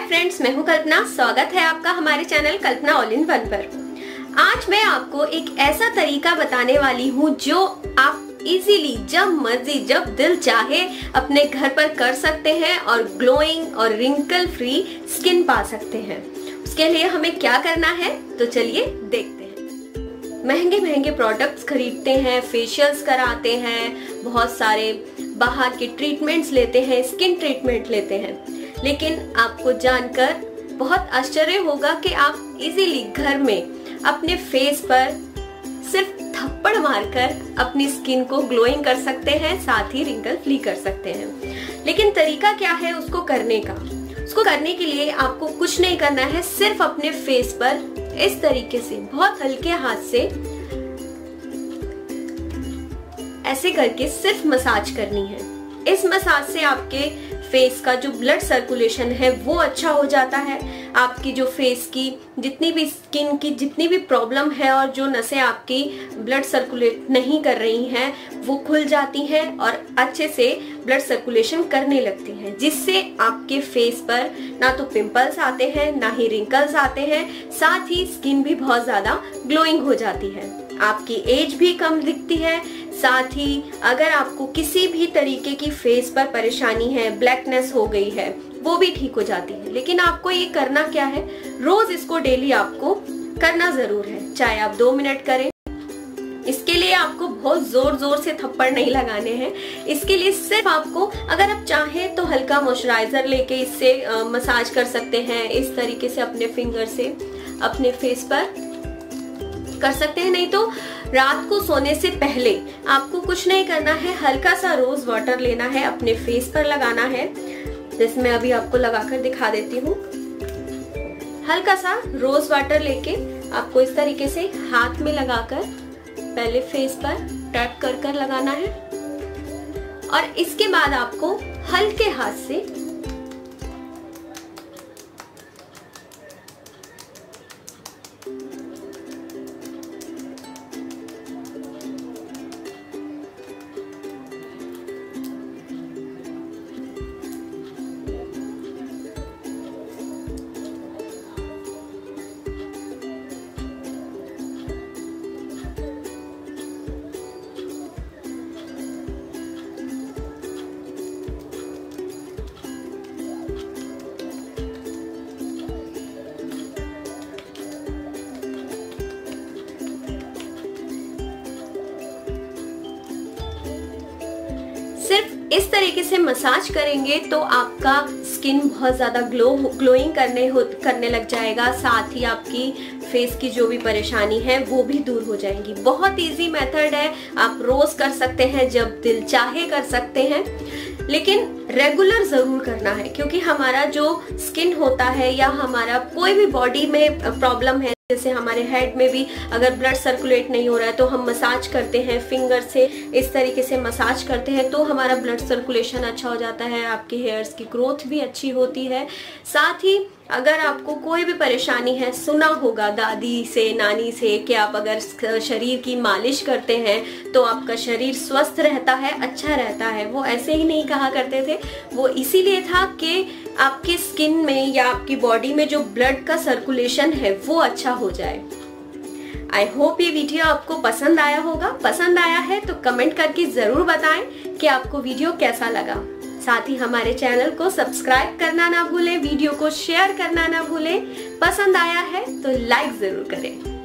Friends, मैं हूं कल्पना। स्वागत है आपका हमारे channel Kalpana all in one पर। आज मैं आपको एक ऐसा तरीका बताने वाली हूं जो आप इजीली जब मर्जी जब दिल चाहे अपने घर पर कर सकते हैं और ग्लोइंग और रिंकल फ्री स्किन पा सकते हैं। उसके लिए हमें क्या करना है तो चलिए देखते हैं। महंगे महंगे प्रोडक्ट्स खरीदते हैं, फेशियल्स कराते हैं, बहुत सारे बाहर के ट्रीटमेंट्स लेते हैं, स्किन ट्रीटमेंट लेते हैं, लेकिन आपको जानकर बहुत आश्चर्य होगा कि आप इजीली घर में अपने फेस पर सिर्फ थप्पड़ मारकर अपनी स्किन को ग्लोइंग कर सकते हैं, साथ ही रिंकल फ्री कर सकते हैं। लेकिन तरीका क्या है उसको करने का? उसको करने के लिए आपको कुछ नहीं करना है, सिर्फ अपने फेस पर इस तरीके से बहुत हल्के हाथ से ऐसे करके सिर्फ मसाज करनी है। इस मसाज से आपके फेस का जो ब्लड सर्कुलेशन है वो अच्छा हो जाता है। आपकी जो फेस की जितनी भी स्किन की जितनी भी प्रॉब्लम है और जो नसें आपकी ब्लड सर्कुलेट नहीं कर रही हैं वो खुल जाती हैं और अच्छे से ब्लड सर्कुलेशन करने लगती हैं, जिससे आपके फेस पर ना तो पिंपल्स आते हैं ना ही रिंकल्स आते हैं, साथ ही स्किन भी बहुत ज्यादा ग्लोइंग हो जाती है। आपकी एज भी कम दिखती है। साथ ही अगर आपको किसी भी तरीके की फेस पर परेशानी है, ब्लैकनेस हो गई है, वो भी ठीक हो जाती है। लेकिन आपको ये करना क्या है, रोज इसको डेली आपको करना जरूर है, चाहे आप 2 मिनट करें। इसके लिए आपको बहुत जोर जोर से थप्पड़ नहीं लगाने हैं। इसके लिए सिर्फ आपको, अगर आप चाहें तो हल्का मॉइस्चराइजर लेके इससे मसाज कर सकते हैं। इस तरीके से अपने फिंगर से अपने फेस पर कर सकते हैं। नहीं तो रात को सोने से पहले आपको कुछ नहीं करना है, हल्का सा रोज वाटर लेना है, अपने फेस पर लगाना है। जैसे मैं अभी आपको लगाकर दिखा देती हूँ। हल्का सा रोज वाटर लेके आपको इस तरीके से हाथ में लगाकर पहले फेस पर टैप कर कर लगाना है और इसके बाद आपको हल्के हाथ से सिर्फ इस तरीके से मसाज करेंगे तो आपका स्किन बहुत ज्यादा ग्लोइंग करने लग जाएगा। साथ ही आपकी फेस की जो भी परेशानी है वो भी दूर हो जाएंगी। बहुत इजी मेथड है, आप रोज कर सकते हैं, जब दिल चाहे कर सकते हैं, लेकिन रेगुलर जरूर करना है। क्योंकि हमारा जो स्किन होता है या हमारा कोई भी बॉडी में प्रॉब्लम है, जैसे हमारे हेड में भी अगर ब्लड सर्कुलेट नहीं हो रहा है तो हम मसाज करते हैं, फिंगर से इस तरीके से मसाज करते हैं तो हमारा ब्लड सर्कुलेशन अच्छा हो जाता है, आपके हेयर्स की ग्रोथ भी अच्छी होती है। साथ ही अगर आपको कोई भी परेशानी है, सुना होगा दादी से, नानी से कि आप अगर शरीर की मालिश करते हैं तो आपका शरीर स्वस्थ रहता है, अच्छा रहता है। वो ऐसे ही नहीं कहा करते थे, वो इसीलिए था कि आपकी स्किन में या आपकी बॉडी में जो ब्लड का सर्कुलेशन है वो अच्छा हो जाए। आई होप ये वीडियो आपको पसंद आया होगा। पसंद आया है तो कमेंट करके जरूर बताएं कि आपको वीडियो कैसा लगा। साथ ही हमारे चैनल को सब्सक्राइब करना ना भूलें, वीडियो को शेयर करना ना भूलें। पसंद आया है तो लाइक जरूर करें।